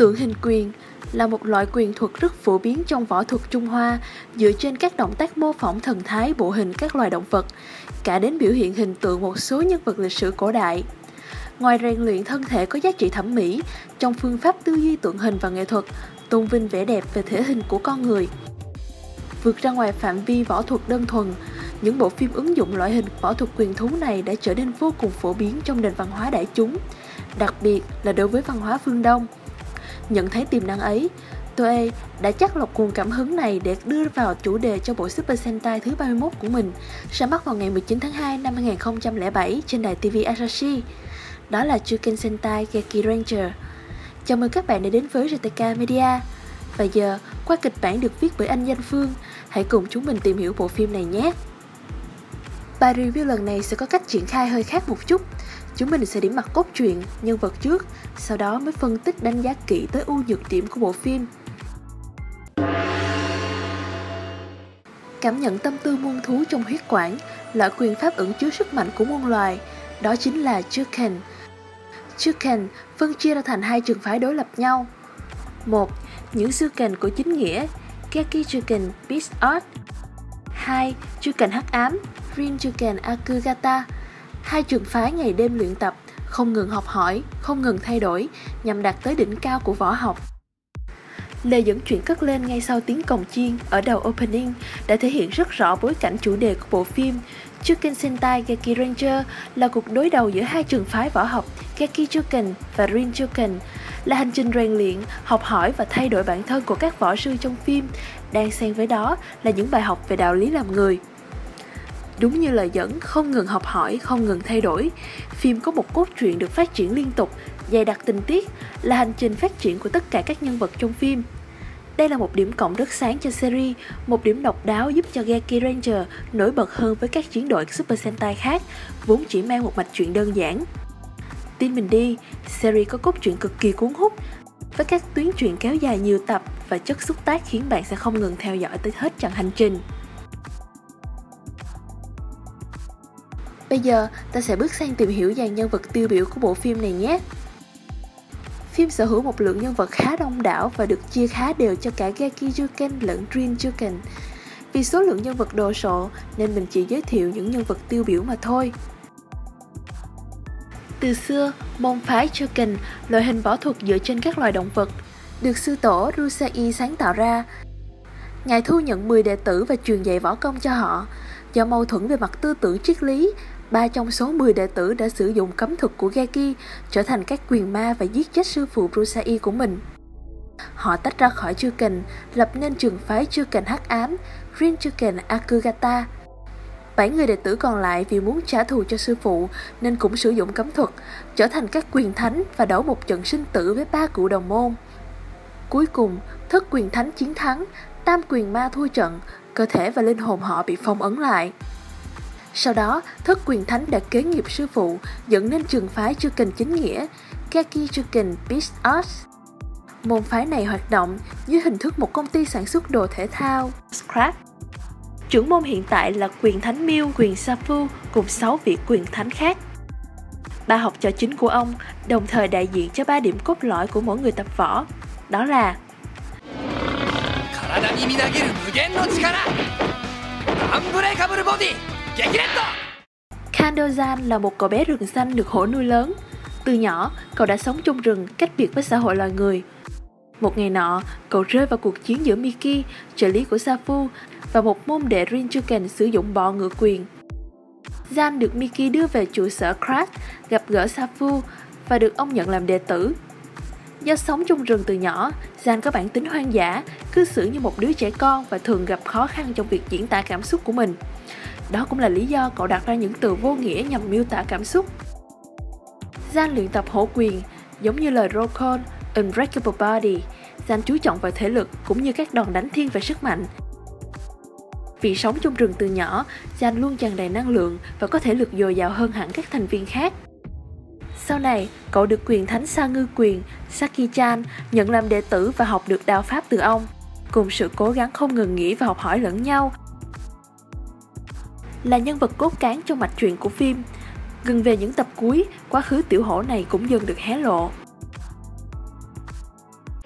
Tượng hình quyền là một loại quyền thuật rất phổ biến trong võ thuật Trung Hoa, dựa trên các động tác mô phỏng thần thái bộ hình các loài động vật, cả đến biểu hiện hình tượng một số nhân vật lịch sử cổ đại. Ngoài rèn luyện thân thể có giá trị thẩm mỹ, trong phương pháp tư duy tượng hình và nghệ thuật, tôn vinh vẻ đẹp về thể hình của con người. Vượt ra ngoài phạm vi võ thuật đơn thuần, những bộ phim ứng dụng loại hình võ thuật quyền thú này đã trở nên vô cùng phổ biến trong nền văn hóa đại chúng, đặc biệt là đối với văn hóa phương Đông. Nhận thấy tiềm năng ấy, Toei đã chắt lọc nguồn cảm hứng này để đưa vào chủ đề cho bộ Super Sentai thứ 31 của mình, ra mắt vào ngày 19 tháng 2 năm 2007 trên đài TV Asahi. Đó là Chuken Sentai Geki Ranger. Chào mừng các bạn đã đến với RTK Media. Và giờ, qua kịch bản được viết bởi anh Danh Phương, hãy cùng chúng mình tìm hiểu bộ phim này nhé. Bài review lần này sẽ có cách triển khai hơi khác một chút. Chúng mình sẽ điểm mặt cốt truyện, nhân vật trước, sau đó mới phân tích đánh giá kỹ tới ưu nhược điểm của bộ phim. Cảm nhận tâm tư muôn thú trong huyết quản, loại quyền pháp ẩn chứa sức mạnh của muôn loài, đó chính là Chuken. Chuken phân chia ra thành hai trường phái đối lập nhau. 1. Những Chuken của chính nghĩa, Geki Chuken Beast Art. 2. Chuken hắc ám, Rin Chuken Akugata. Hai trường phái ngày đêm luyện tập, không ngừng học hỏi, không ngừng thay đổi, nhằm đạt tới đỉnh cao của võ học. Lời dẫn chuyện cất lên ngay sau tiếng cồng chiên ở đầu opening đã thể hiện rất rõ bối cảnh chủ đề của bộ phim. Chuken Sentai Geki Ranger là cuộc đối đầu giữa hai trường phái võ học Geki Chuken và Rin Chuken, là hành trình rèn luyện, học hỏi và thay đổi bản thân của các võ sư trong phim, đang xen với đó là những bài học về đạo lý làm người. Đúng như lời dẫn, không ngừng học hỏi, không ngừng thay đổi, phim có một cốt truyện được phát triển liên tục, dày đặc tình tiết, là hành trình phát triển của tất cả các nhân vật trong phim. Đây là một điểm cộng rất sáng cho series, một điểm độc đáo giúp cho Geki Ranger nổi bật hơn với các chiến đội Super Sentai khác, vốn chỉ mang một mạch truyện đơn giản. Tin mình đi, series có cốt truyện cực kỳ cuốn hút, với các tuyến truyện kéo dài nhiều tập và chất xúc tác khiến bạn sẽ không ngừng theo dõi tới hết chặng hành trình. Bây giờ, ta sẽ bước sang tìm hiểu dàn nhân vật tiêu biểu của bộ phim này nhé. Phim sở hữu một lượng nhân vật khá đông đảo và được chia khá đều cho cả Geki Chuken lẫn Rin Chuken. Vì số lượng nhân vật đồ sộ nên mình chỉ giới thiệu những nhân vật tiêu biểu mà thôi. Từ xưa, môn phái Chuken, loại hình võ thuật dựa trên các loài động vật, được sư tổ Rusai sáng tạo ra. Ngài thu nhận 10 đệ tử và truyền dạy võ công cho họ. Do mâu thuẫn về mặt tư tưởng triết lý, 3 trong số 10 đệ tử đã sử dụng cấm thuật của Geki, trở thành các quyền ma và giết chết sư phụ Rusai của mình. Họ tách ra khỏi Chuken, lập nên trường phái Chuken hắc ám, Rin Chuken Akugata. 7 người đệ tử còn lại vì muốn trả thù cho sư phụ nên cũng sử dụng cấm thuật, trở thành các quyền thánh và đấu một trận sinh tử với 3 cựu đồng môn. Cuối cùng, thất quyền thánh chiến thắng, tam quyền ma thua trận, cơ thể và linh hồn họ bị phong ấn lại. Sau đó, thất quyền thánh đã kế nghiệp sư phụ, dẫn nên trường phái Chuken chính nghĩa, Geki Chuken Beast Arts. Môn phái này hoạt động dưới hình thức một công ty sản xuất đồ thể thao, Scrap. Trưởng môn hiện tại là quyền thánh Miu, quyền Safu cùng 6 vị quyền thánh khác. 3 học trò chính của ông đồng thời đại diện cho 3 điểm cốt lõi của mỗi người tập võ, đó là Kando-san là một cậu bé rừng xanh được hổ nuôi lớn. Từ nhỏ, cậu đã sống trong rừng, cách biệt với xã hội loài người. Một ngày nọ, cậu rơi vào cuộc chiến giữa Miki, trợ lý của Safu, và một môn đệ Rin Chuken sử dụng bọ ngựa quyền. Jan được Miki đưa về trụ sở Crash, gặp gỡ Safu và được ông nhận làm đệ tử. Do sống trong rừng từ nhỏ, Jan có bản tính hoang dã, cư xử như một đứa trẻ con và thường gặp khó khăn trong việc diễn tả cảm xúc của mình. Đó cũng là lý do cậu đặt ra những từ vô nghĩa nhằm miêu tả cảm xúc. Jan luyện tập hổ quyền, giống như lời Rokon, Unbreakable Body. Jan chú trọng vào thể lực cũng như các đòn đánh thiên về sức mạnh. Vì sống trong rừng từ nhỏ, Jan luôn tràn đầy năng lượng và có thể lực dồi dào hơn hẳn các thành viên khác. Sau này, cậu được quyền thánh Sa Ngư quyền, Saki-chan, nhận làm đệ tử và học được đạo pháp từ ông. Cùng sự cố gắng không ngừng nghỉ và học hỏi lẫn nhau, là nhân vật cốt cán trong mạch truyện của phim. Gần về những tập cuối, quá khứ tiểu hổ này cũng dần được hé lộ.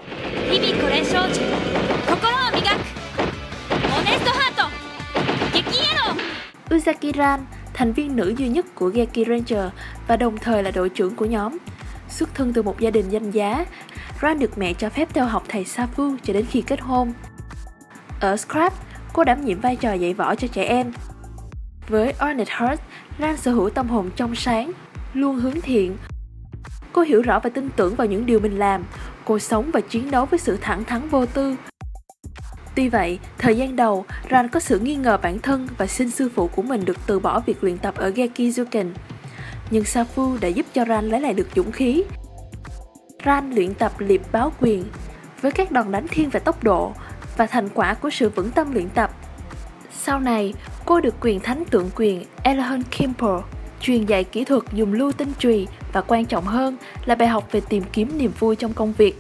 Misaki Ran, thành viên nữ duy nhất của Geki Ranger và đồng thời là đội trưởng của nhóm. Xuất thân từ một gia đình danh giá, Ran được mẹ cho phép theo học thầy Safu cho đến khi kết hôn. Ở Scrap, cô đảm nhiệm vai trò dạy võ cho trẻ em. Với Ornette Heart, Ran sở hữu tâm hồn trong sáng, luôn hướng thiện. Cô hiểu rõ và tin tưởng vào những điều mình làm. Cô sống và chiến đấu với sự thẳng thắn vô tư. Tuy vậy, thời gian đầu, Ran có sự nghi ngờ bản thân và xin sư phụ của mình được từ bỏ việc luyện tập ở Gekizuken. Nhưng Safu đã giúp cho Ran lấy lại được dũng khí. Ran luyện tập liệp báo quyền với các đòn đánh thiên về tốc độ và thành quả của sự vững tâm luyện tập. Sau này, cô được quyền thánh tượng quyền Elhon Kimpo truyền dạy kỹ thuật dùng lưu tinh chùy và quan trọng hơn là bài học về tìm kiếm niềm vui trong công việc.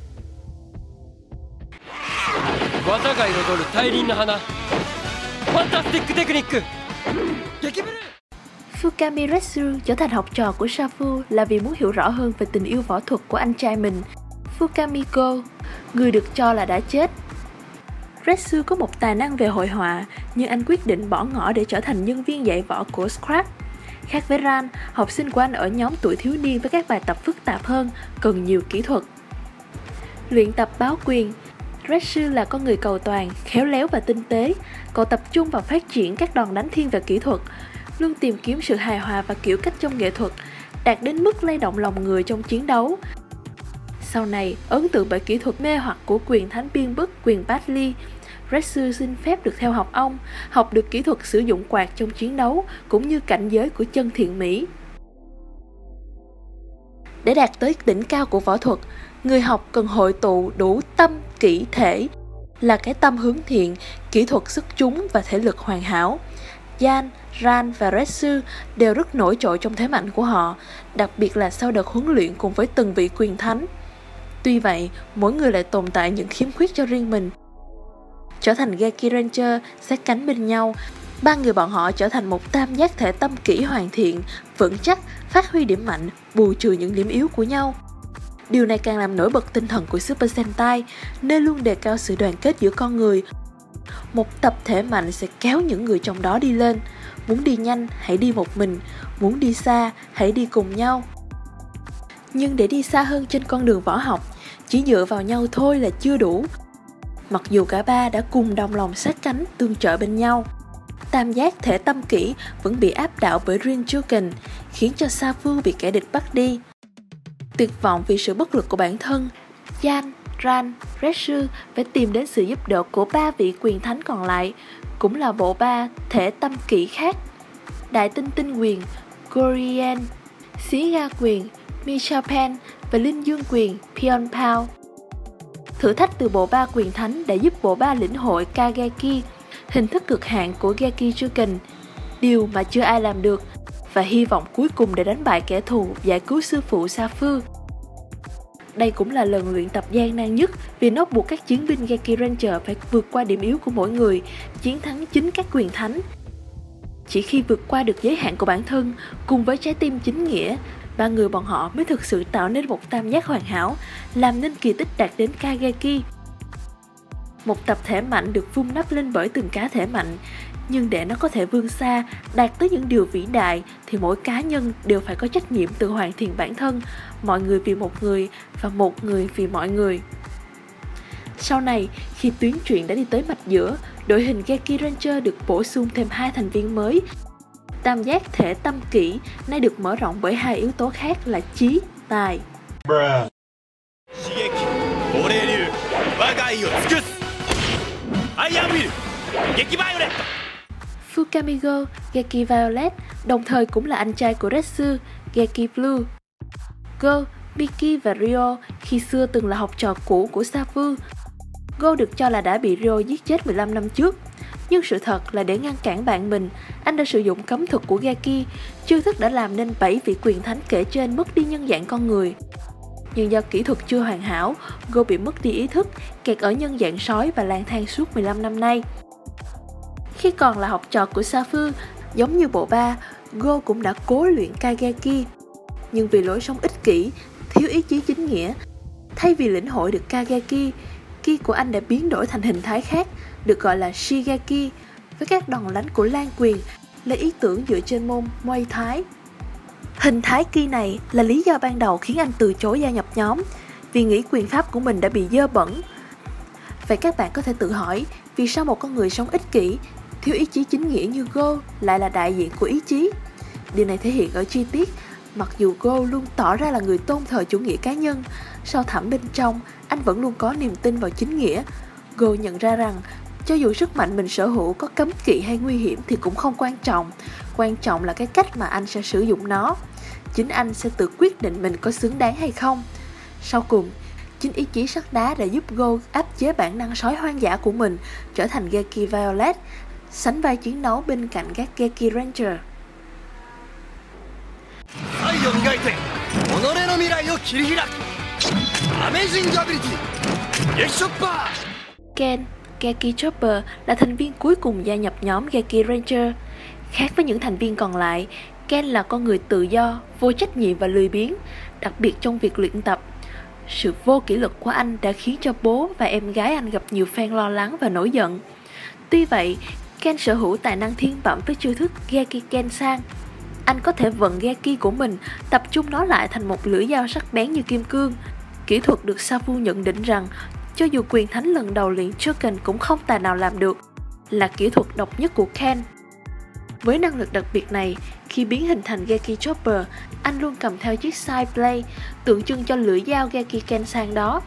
Fukami Retsu trở thành học trò của Safu là vì muốn hiểu rõ hơn về tình yêu võ thuật của anh trai mình, Fukami Go, người được cho là đã chết. Retsu có một tài năng về hội họa, nhưng anh quyết định bỏ ngỏ để trở thành nhân viên dạy võ của Scrap. Khác với Ran, học sinh của anh ở nhóm tuổi thiếu niên với các bài tập phức tạp hơn, cần nhiều kỹ thuật. Luyện tập báo quyền, Retsu là con người cầu toàn, khéo léo và tinh tế. Cậu tập trung vào phát triển các đòn đánh thiên về kỹ thuật, luôn tìm kiếm sự hài hòa và kiểu cách trong nghệ thuật, đạt đến mức lay động lòng người trong chiến đấu. Sau này, ấn tượng bởi kỹ thuật mê hoặc của quyền thánh biên bức quyền Batley, Retsu xin phép được theo học ông, học được kỹ thuật sử dụng quạt trong chiến đấu cũng như cảnh giới của chân thiện mỹ. Để đạt tới đỉnh cao của võ thuật, người học cần hội tụ đủ tâm, kỹ, thể, là cái tâm hướng thiện, kỹ thuật xuất chúng và thể lực hoàn hảo. Yan, Ran và Retsu đều rất nổi trội trong thế mạnh của họ, đặc biệt là sau đợt huấn luyện cùng với từng vị quyền thánh. Tuy vậy, mỗi người lại tồn tại những khiếm khuyết cho riêng mình. Trở thành Geki Ranger, sát cánh bên nhau, ba người bọn họ trở thành một tam giác thể tâm kỹ hoàn thiện, vững chắc, phát huy điểm mạnh, bù trừ những điểm yếu của nhau. Điều này càng làm nổi bật tinh thần của Super Sentai, nơi luôn đề cao sự đoàn kết giữa con người. Một tập thể mạnh sẽ kéo những người trong đó đi lên. Muốn đi nhanh, hãy đi một mình. Muốn đi xa, hãy đi cùng nhau. Nhưng để đi xa hơn trên con đường võ học, chỉ dựa vào nhau thôi là chưa đủ. Mặc dù cả ba đã cùng đồng lòng sát cánh tương trợ bên nhau, tam giác thể tâm kỹ vẫn bị áp đảo bởi Rinjuken, khiến cho Safu bị kẻ địch bắt đi. Tuyệt vọng vì sự bất lực của bản thân, Yan, Ran, Retsu phải tìm đến sự giúp đỡ của ba vị quyền thánh còn lại, cũng là bộ ba thể tâm kỹ khác: Đại tinh tinh quyền Gorien, Xí ga quyền Michapen và Linh dương quyền Pion Pao. Thử thách từ bộ ba quyền thánh đã giúp bộ ba lĩnh hội Kageki, hình thức cực hạn của Gekijuken, điều mà chưa ai làm được, và hy vọng cuối cùng để đánh bại kẻ thù, giải cứu sư phụ Safu. Đây cũng là lần luyện tập gian nan nhất vì nó buộc các chiến binh Geki Ranger phải vượt qua điểm yếu của mỗi người, chiến thắng chính các quyền thánh. Chỉ khi vượt qua được giới hạn của bản thân, cùng với trái tim chính nghĩa, ba người bọn họ mới thực sự tạo nên một tam giác hoàn hảo, làm nên kỳ tích đạt đến Kageki. Một tập thể mạnh được vun đắp lên bởi từng cá thể mạnh, nhưng để nó có thể vươn xa, đạt tới những điều vĩ đại thì mỗi cá nhân đều phải có trách nhiệm tự hoàn thiện bản thân, mọi người vì một người và một người vì mọi người. Sau này, khi tuyến truyện đã đi tới mạch giữa, đội hình Geki Ranger được bổ sung thêm 2 thành viên mới. Tam giác thể tâm kỹ nay được mở rộng bởi 2 yếu tố khác là trí, tài. Fukamigo, Geki Violet, đồng thời cũng là anh trai của Retsu, Geki Blue. Go, Miki và Ryo khi xưa từng là học trò cũ của Safu. Go được cho là đã bị Ryo giết chết 15 năm trước. Nhưng sự thật là để ngăn cản bạn mình, anh đã sử dụng cấm thuật của Geki. Chiêu thức đã làm nên 7 vị quyền thánh kể trên mất đi nhân dạng con người. Nhưng do kỹ thuật chưa hoàn hảo, Go bị mất đi ý thức, kẹt ở nhân dạng sói và lang thang suốt 15 năm nay. Khi còn là học trò của Safu, giống như bộ ba, Go cũng đã cố luyện Kageki. Nhưng vì lối sống ích kỷ, thiếu ý chí chính nghĩa, thay vì lĩnh hội được Kageki, ki của anh đã biến đổi thành hình thái khác, được gọi là Shigeki, với các đòn đánh của lan quyền, lấy ý tưởng dựa trên môn Muay Thái. Hình thái ki này là lý do ban đầu khiến anh từ chối gia nhập nhóm, vì nghĩ quyền pháp của mình đã bị dơ bẩn. Vậy các bạn có thể tự hỏi, vì sao một con người sống ích kỷ, thiếu ý chí chính nghĩa như Go lại là đại diện của ý chí? Điều này thể hiện ở chi tiết. Mặc dù Go luôn tỏ ra là người tôn thờ chủ nghĩa cá nhân, sâu thẳm bên trong, anh vẫn luôn có niềm tin vào chính nghĩa. Go nhận ra rằng, cho dù sức mạnh mình sở hữu có cấm kỵ hay nguy hiểm thì cũng không quan trọng là cái cách mà anh sẽ sử dụng nó. Chính anh sẽ tự quyết định mình có xứng đáng hay không. Sau cùng, chính ý chí sắt đá đã giúp Go áp chế bản năng sói hoang dã của mình, trở thành Geki Violet, sánh vai chiến đấu bên cạnh các Geki Ranger. Ken, Geki Chopper, là thành viên cuối cùng gia nhập nhóm Geki Ranger. Khác với những thành viên còn lại, Ken là con người tự do, vô trách nhiệm và lười biếng, đặc biệt trong việc luyện tập. Sự vô kỷ luật của anh đã khiến cho bố và em gái anh gặp nhiều fan lo lắng và nổi giận. Tuy vậy, Ken sở hữu tài năng thiên bẩm với chiêu thức Geki Kensang. Anh có thể vận Geki của mình, tập trung nó lại thành một lưỡi dao sắc bén như kim cương. Kỹ thuật được Safu nhận định rằng, cho dù quyền thánh lần đầu luyện Choken cũng không tài nào làm được, là kỹ thuật độc nhất của Ken. Với năng lực đặc biệt này, khi biến hình thành Geki Chopper, anh luôn cầm theo chiếc Side Blade, tượng trưng cho lưỡi dao Geki Kensang đó.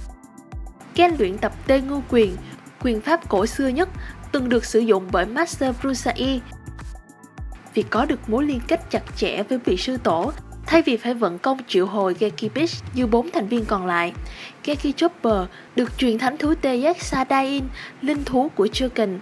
Ken luyện tập Tê Ngưu Quyền, quyền pháp cổ xưa nhất, từng được sử dụng bởi Master Brusai. Vì có được mối liên kết chặt chẽ với vị sư tổ, thay vì phải vận công triệu hồi Geki Beast như 4 thành viên còn lại, Geki Chopper được truyền thánh thú tê giác Sadain, linh thú của Choken.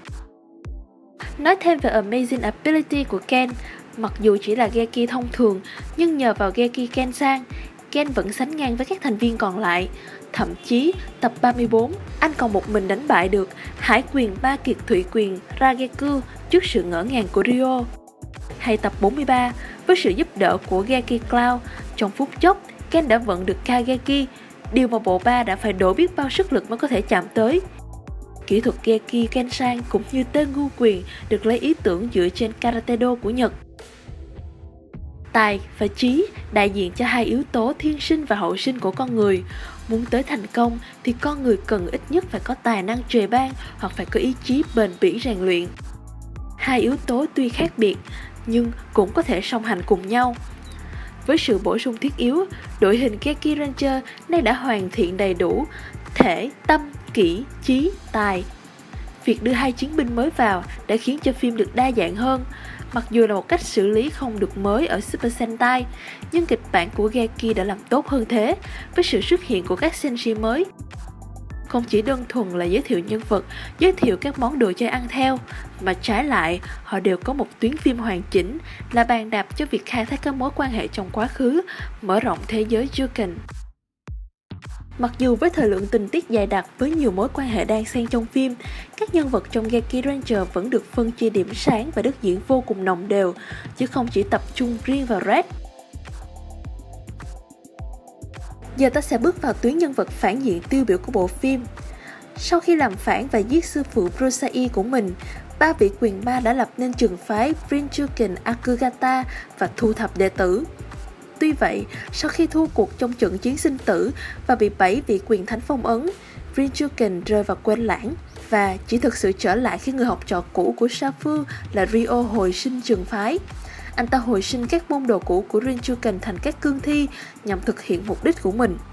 Nói thêm về Amazing Ability của Ken, mặc dù chỉ là Geki thông thường, nhưng nhờ vào Geki Kensang, Ken vẫn sánh ngang với các thành viên còn lại. Thậm chí, tập 34, anh còn một mình đánh bại được Hải quyền ba kiệt thủy quyền Rageku trước sự ngỡ ngàng của Ryo. Hay tập 43, với sự giúp đỡ của Geki Cloud, trong phút chốc, Ken đã vận được Kageki, điều mà bộ ba đã phải đổ biết bao sức lực mới có thể chạm tới. Kỹ thuật Geki Kensang cũng như Tê Ngưu Quyền được lấy ý tưởng dựa trên Karate-do của Nhật. Tài và trí đại diện cho hai yếu tố thiên sinh và hậu sinh của con người. Muốn tới thành công thì con người cần ít nhất phải có tài năng trời ban hoặc phải có ý chí bền bỉ rèn luyện. Hai yếu tố tuy khác biệt nhưng cũng có thể song hành cùng nhau. Với sự bổ sung thiết yếu, đội hình Geki Ranger nay đã hoàn thiện đầy đủ thể, tâm, kỹ, trí, tài. Việc đưa hai chiến binh mới vào đã khiến cho phim được đa dạng hơn. Mặc dù là một cách xử lý không được mới ở Super Sentai, nhưng kịch bản của Geki đã làm tốt hơn thế với sự xuất hiện của các senshi mới. Không chỉ đơn thuần là giới thiệu nhân vật, giới thiệu các món đồ chơi ăn theo, mà trái lại, họ đều có một tuyến phim hoàn chỉnh, là bàn đạp cho việc khai thác các mối quan hệ trong quá khứ, mở rộng thế giới Choken. Mặc dù với thời lượng tình tiết dày đặc với nhiều mối quan hệ đan xen trong phim, các nhân vật trong Geki Ranger vẫn được phân chia điểm sáng và đức diễn vô cùng đồng đều, chứ không chỉ tập trung riêng vào Red. Giờ ta sẽ bước vào tuyến nhân vật phản diện tiêu biểu của bộ phim. Sau khi làm phản và giết sư phụ Brusai của mình, ba vị quyền ma đã lập nên trường phái Rinchuken Akugata và thu thập đệ tử. Tuy vậy, sau khi thua cuộc trong trận chiến sinh tử và bị 7 vị quyền thánh phong ấn, Rinchuken rơi vào quên lãng và chỉ thực sự trở lại khi người học trò cũ của Safu là Ryo hồi sinh trường phái. Anh ta hồi sinh các môn đồ cũ của Rinchuken thành các cương thi nhằm thực hiện mục đích của mình.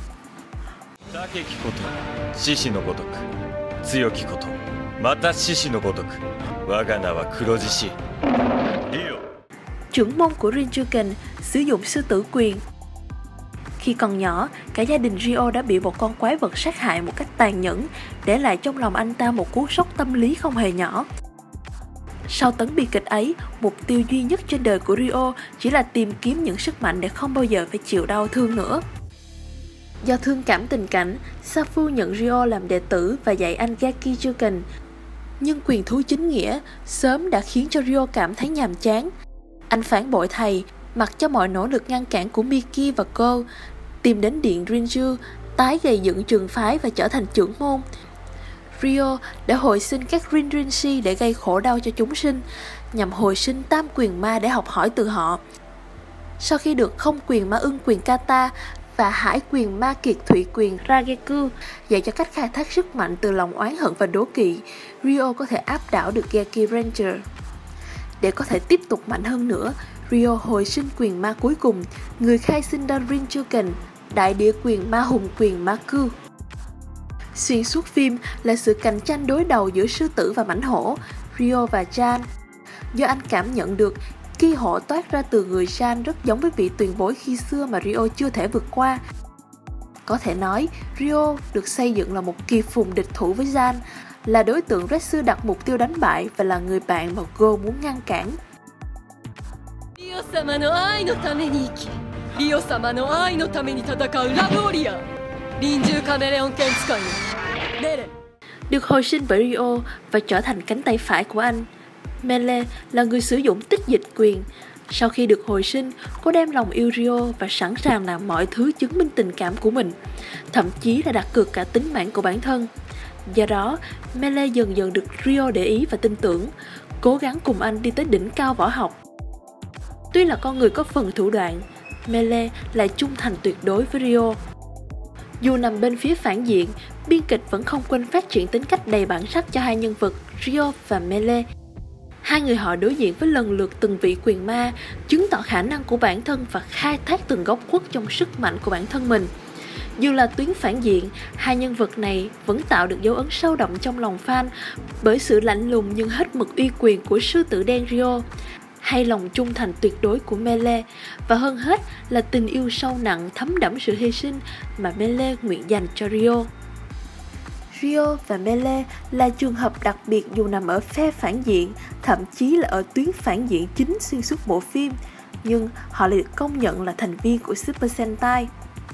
Trưởng môn của Rinchuken sử dụng sư tử quyền. Khi còn nhỏ, cả gia đình Ryo đã bị một con quái vật sát hại một cách tàn nhẫn, để lại trong lòng anh ta một cú sốc tâm lý không hề nhỏ. Sau tấn bi kịch ấy, mục tiêu duy nhất trên đời của Ryo chỉ là tìm kiếm những sức mạnh để không bao giờ phải chịu đau thương nữa. Do thương cảm tình cảnh, Safu nhận Ryo làm đệ tử và dạy anh Geki Choken. Nhưng quyền thú chính nghĩa sớm đã khiến cho Ryo cảm thấy nhàm chán. Anh phản bội thầy, mặc cho mọi nỗ lực ngăn cản của Miki và cô, tìm đến điện Rinju, tái gây dựng trường phái và trở thành trưởng môn. Ryo đã hồi sinh các Rinrinshi để gây khổ đau cho chúng sinh, nhằm hồi sinh tam quyền ma để học hỏi từ họ. Sau khi được không quyền ma ưng quyền kata và hải quyền ma kiệt thủy quyền Rageku dạy cho cách khai thác sức mạnh từ lòng oán hận và đố kỵ, Ryo có thể áp đảo được Geki Ranger. Để có thể tiếp tục mạnh hơn nữa, Ryo hồi sinh quyền ma cuối cùng, người khai sinh ra Rinchuken, đại địa quyền ma hùng quyền Maku. Xuyên suốt phim là sự cạnh tranh đối đầu giữa sư tử và mãnh hổ, Ryo và Jan. Do anh cảm nhận được ki hổ toát ra từ người Jan rất giống với vị tiền bối khi xưa mà Ryo chưa thể vượt qua. Có thể nói, Ryo được xây dựng là một kỳ phùng địch thủ với Jan, là đối tượng Retsu đặt mục tiêu đánh bại và là người bạn mà Go muốn ngăn cản. Được hồi sinh bởi Ryo và trở thành cánh tay phải của anh, Melee là người sử dụng tích dịch quyền. Sau khi được hồi sinh, cô đem lòng yêu Ryo và sẵn sàng làm mọi thứ chứng minh tình cảm của mình, thậm chí là đặt cược cả tính mạng của bản thân. Do đó, Melee dần dần được Ryo để ý và tin tưởng, cố gắng cùng anh đi tới đỉnh cao võ học. Tuy là con người có phần thủ đoạn, Melee lại trung thành tuyệt đối với Ryo. Dù nằm bên phía phản diện, biên kịch vẫn không quên phát triển tính cách đầy bản sắc cho hai nhân vật Ryo và Melee. Hai người họ đối diện với lần lượt từng vị quyền ma, chứng tỏ khả năng của bản thân và khai thác từng góc khuất trong sức mạnh của bản thân mình. Dù là tuyến phản diện, hai nhân vật này vẫn tạo được dấu ấn sâu đậm trong lòng fan bởi sự lạnh lùng nhưng hết mực uy quyền của sư tử đen Ryo, hay lòng trung thành tuyệt đối của Melee, và hơn hết là tình yêu sâu nặng thấm đẫm sự hy sinh mà Melee nguyện dành cho Ryo. Ryo và Melee là trường hợp đặc biệt dù nằm ở phe phản diện, thậm chí là ở tuyến phản diện chính xuyên suốt bộ phim, nhưng họ lại được công nhận là thành viên của Super Sentai.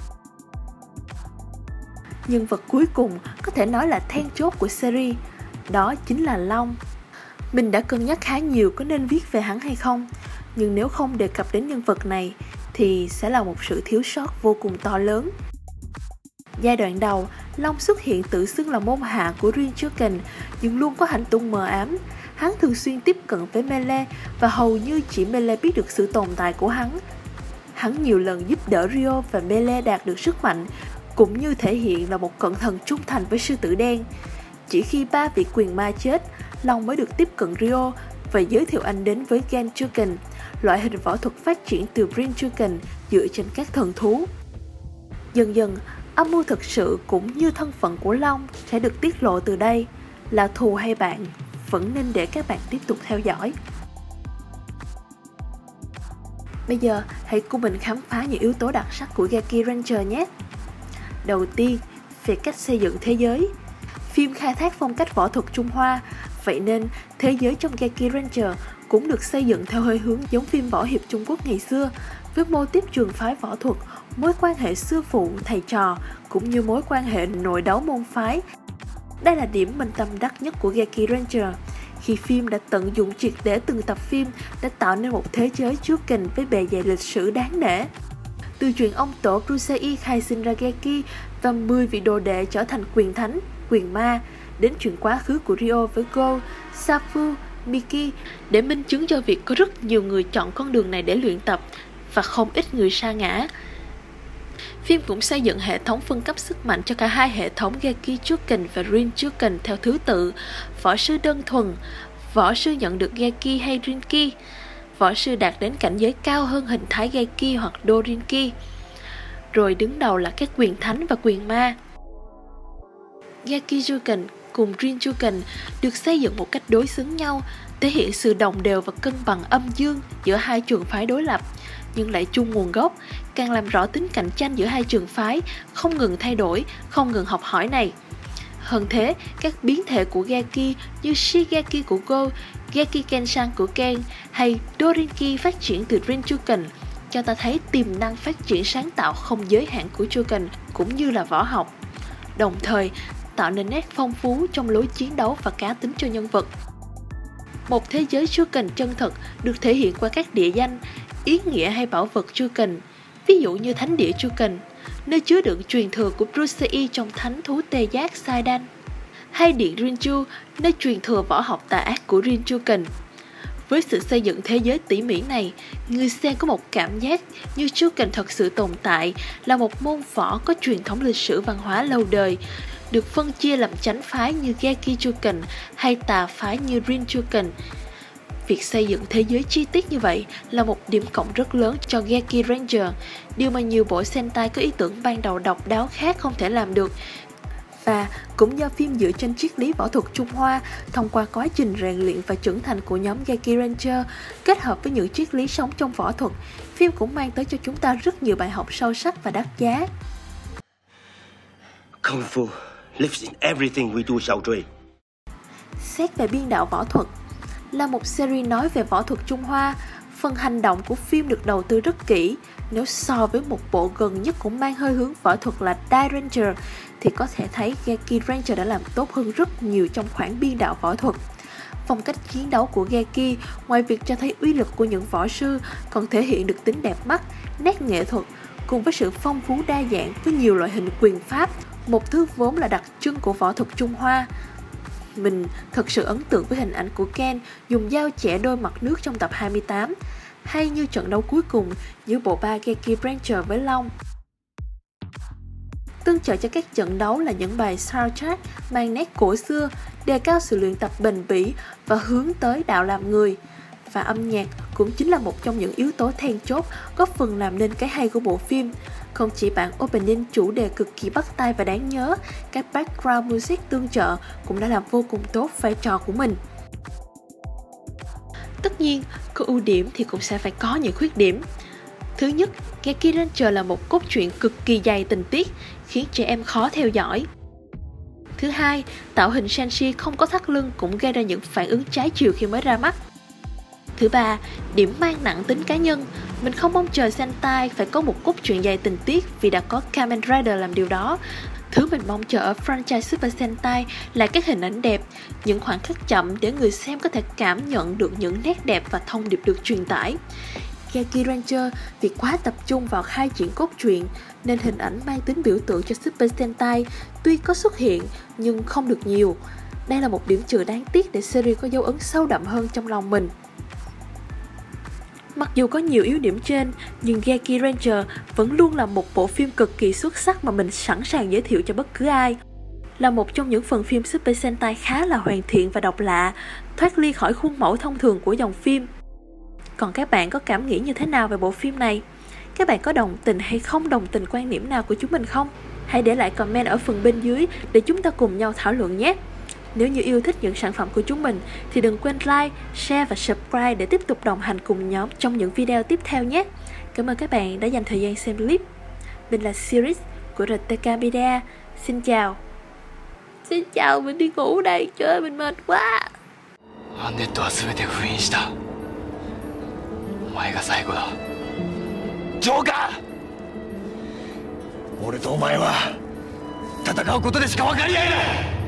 Nhân vật cuối cùng có thể nói là then chốt của series, đó chính là Long. Mình đã cân nhắc khá nhiều có nên viết về hắn hay không, nhưng nếu không đề cập đến nhân vật này thì sẽ là một sự thiếu sót vô cùng to lớn. Giai đoạn đầu, Long xuất hiện tự xưng là môn hạ của Rinchuken, nhưng luôn có hành tung mờ ám. Hắn thường xuyên tiếp cận với Melee và hầu như chỉ Melee biết được sự tồn tại của hắn. Hắn nhiều lần giúp đỡ Ryo và Melee đạt được sức mạnh, cũng như thể hiện là một cận thần trung thành với sư tử đen. Chỉ khi ba vị quyền ma chết, Long mới được tiếp cận Ryo và giới thiệu anh đến với Genchuken, loại hình võ thuật phát triển từ Rinchuken dựa trên các thần thú. Dần dần, âm mưu thực sự cũng như thân phận của Long sẽ được tiết lộ từ đây. Là thù hay bạn, vẫn nên để các bạn tiếp tục theo dõi. Bây giờ, hãy cùng mình khám phá những yếu tố đặc sắc của Geki Ranger nhé. Đầu tiên, về cách xây dựng thế giới. Phim khai thác phong cách võ thuật Trung Hoa, vậy nên thế giới trong Geki Ranger cũng được xây dựng theo hơi hướng giống phim võ hiệp Trung Quốc ngày xưa, với mô típ trường phái võ thuật, mối quan hệ sư phụ, thầy trò, cũng như mối quan hệ nội đấu môn phái. Đây là điểm mình tâm đắc nhất của Geki Ranger, khi phim đã tận dụng triệt để từng tập phim để tạo nên một thế giới Chuken với bề dày lịch sử đáng nể. Từ chuyện ông tổ Krusei khai sinh ra Geki và 10 vị đồ đệ trở thành quyền thánh, quyền ma, đến chuyện quá khứ của Ryo với Go, Safu, Miki, để minh chứng cho việc có rất nhiều người chọn con đường này để luyện tập và không ít người sa ngã. Phim cũng xây dựng hệ thống phân cấp sức mạnh cho cả hai hệ thống Geki Chuken và Rinchuken theo thứ tự: võ sư đơn thuần, võ sư nhận được Geki hay Rinki, võ sư đạt đến cảnh giới cao hơn hình thái Geki hoặc Dorinki, rồi đứng đầu là các quyền thánh và quyền ma. Geki Chuken cùng Rinchuken được xây dựng một cách đối xứng nhau, thể hiện sự đồng đều và cân bằng âm dương giữa hai trường phái đối lập, nhưng lại chung nguồn gốc, càng làm rõ tính cạnh tranh giữa hai trường phái, không ngừng thay đổi, không ngừng học hỏi này. Hơn thế, các biến thể của Geki như Shigeki của Go, Geki Kenshan của Ken hay Dorinki phát triển từ Rinchuken cho ta thấy tiềm năng phát triển sáng tạo không giới hạn của Chuken cũng như là võ học, đồng thời tạo nên nét phong phú trong lối chiến đấu và cá tính cho nhân vật. Một thế giới Chuken chân thật được thể hiện qua các địa danh, ý nghĩa hay bảo vật Chuken, ví dụ như thánh địa Chuken, nơi chứa đựng truyền thừa của Brusei trong thánh thú tê giác Saidan, hay điện Rinju, nơi truyền thừa võ học tà ác của Rinchuken. Với sự xây dựng thế giới tỉ mỉ này, người xem có một cảm giác như Chuken thật sự tồn tại, là một môn võ có truyền thống lịch sử văn hóa lâu đời, được phân chia làm chánh phái như Geki Chuken hay tà phái như Rin Chuken. Việc xây dựng thế giới chi tiết như vậy là một điểm cộng rất lớn cho Geki Ranger, điều mà nhiều bộ Sentai có ý tưởng ban đầu độc đáo khác không thể làm được. Và cũng do phim dựa trên triết lý võ thuật Trung Hoa, thông qua quá trình rèn luyện và trưởng thành của nhóm Geki Ranger, kết hợp với những triết lý sống trong võ thuật, phim cũng mang tới cho chúng ta rất nhiều bài học sâu sắc và đắt giá. Kung Fu lives in everything we do, Xiao Zui. Xét về biên đạo võ thuật, là một series nói về võ thuật Trung Hoa, phần hành động của phim được đầu tư rất kỹ. Nếu so với một bộ gần nhất cũng mang hơi hướng võ thuật là Die Ranger, thì có thể thấy Geki Ranger đã làm tốt hơn rất nhiều trong khoản biên đạo võ thuật. Phong cách chiến đấu của Geki, ngoài việc cho thấy uy lực của những võ sư, còn thể hiện được tính đẹp mắt, nét nghệ thuật, cùng với sự phong phú đa dạng với nhiều loại hình quyền pháp, một thứ vốn là đặc trưng của võ thuật Trung Hoa. Mình thật sự ấn tượng với hình ảnh của Ken dùng dao chẻ đôi mặt nước trong tập 28, hay như trận đấu cuối cùng giữa bộ ba Geki Ranger với Long. Tương trợ cho các trận đấu là những bài soundtrack mang nét cổ xưa, đề cao sự luyện tập bền bỉ và hướng tới đạo làm người. Và âm nhạc cũng chính là một trong những yếu tố then chốt góp phần làm nên cái hay của bộ phim. Không chỉ bản opening chủ đề cực kỳ bắt tai và đáng nhớ, các background music tương trợ cũng đã làm vô cùng tốt vai trò của mình. Tất nhiên, có ưu điểm thì cũng sẽ phải có những khuyết điểm. Thứ nhất, Geki Ranger là một cốt truyện cực kỳ dày tình tiết, khiến trẻ em khó theo dõi. Thứ hai, tạo hình Senshi không có thắt lưng cũng gây ra những phản ứng trái chiều khi mới ra mắt. Thứ ba, điểm mang nặng tính cá nhân. Mình không mong chờ Sentai phải có một cốt truyện dài tình tiết vì đã có Kamen Rider làm điều đó. Thứ mình mong chờ ở franchise Super Sentai là các hình ảnh đẹp, những khoảng khắc chậm để người xem có thể cảm nhận được những nét đẹp và thông điệp được truyền tải. Geki Ranger vì quá tập trung vào khai triển cốt truyện nên hình ảnh mang tính biểu tượng cho Super Sentai tuy có xuất hiện nhưng không được nhiều. Đây là một điểm trừ đáng tiếc để series có dấu ấn sâu đậm hơn trong lòng mình. Mặc dù có nhiều yếu điểm trên, nhưng Geki Ranger vẫn luôn là một bộ phim cực kỳ xuất sắc mà mình sẵn sàng giới thiệu cho bất cứ ai. Là một trong những phần phim Super Sentai khá là hoàn thiện và độc lạ, thoát ly khỏi khuôn mẫu thông thường của dòng phim. Còn các bạn có cảm nghĩ như thế nào về bộ phim này? Các bạn có đồng tình hay không đồng tình quan điểm nào của chúng mình không? Hãy để lại comment ở phần bên dưới để chúng ta cùng nhau thảo luận nhé! Nếu như yêu thích những sản phẩm của chúng mình thì đừng quên like, share và subscribe để tiếp tục đồng hành cùng nhóm trong những video tiếp theo nhé. Cảm ơn các bạn đã dành thời gian xem clip. Mình là Series của RTK Media. Xin chào. Xin chào, mình đi ngủ đây. Trời ơi, mình mệt quá. アンネットは全て封印した。お前が最後だ。ジョーカー！俺とお前は戦うことでしか分かり合えない。